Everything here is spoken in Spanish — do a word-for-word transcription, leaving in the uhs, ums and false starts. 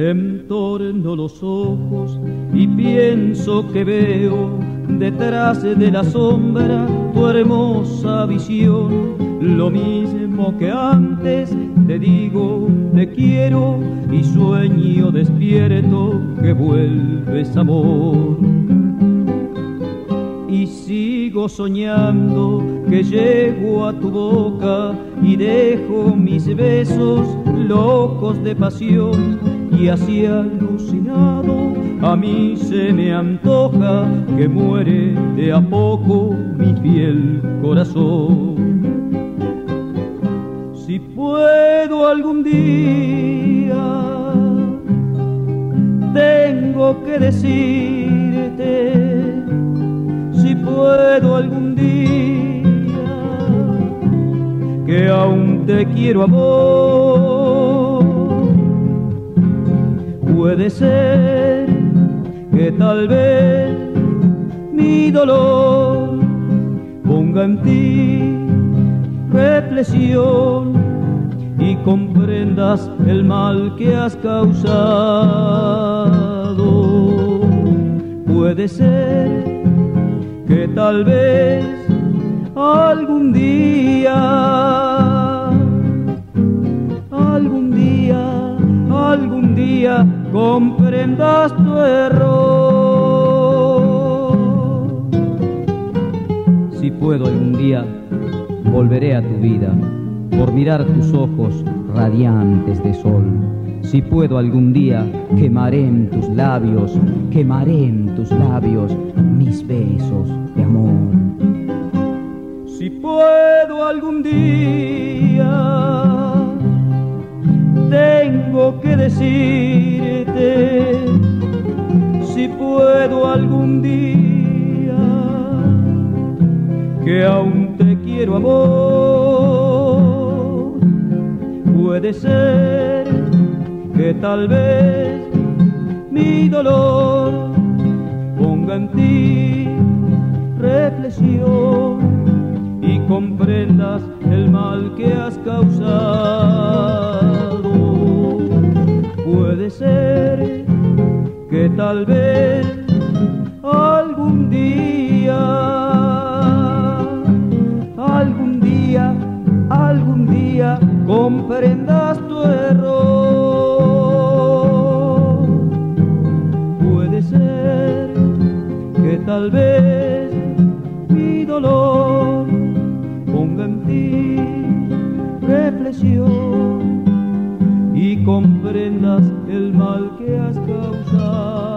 Entorno los ojos y pienso que veo detrás de la sombra tu hermosa visión. Lo mismo que antes te digo, te quiero y sueño despierto que vuelves amor. Y sigo soñando que llego a tu boca y dejo mis besos locos de pasión. Y así alucinado a mí se me antoja que muere de a poco mi fiel corazón. Si puedo algún día, tengo que decirte, si puedo algún día, que aún te quiero amor. Puede ser que tal vez mi dolor ponga en ti reflexión y comprendas el mal que has causado. Puede ser que tal vez algún día, algún día, algún día comprendas tu error. Si puedo algún día, volveré a tu vida por mirar tus ojos radiantes de sol. Si puedo algún día, quemaré en tus labios, quemaré en tus labios mis besos de amor. Si puedo algún día, tengo que decirte, si puedo algún día, que aún te quiero amor. Puede ser que tal vez mi dolor ponga en ti reflexión y comprendas el mal que has causado. Puede ser que tal vez algún día, algún día, algún día comprendas tu error. Puede ser que tal vez mi dolor ponga en ti reflexión y comprendas el mal que has causado.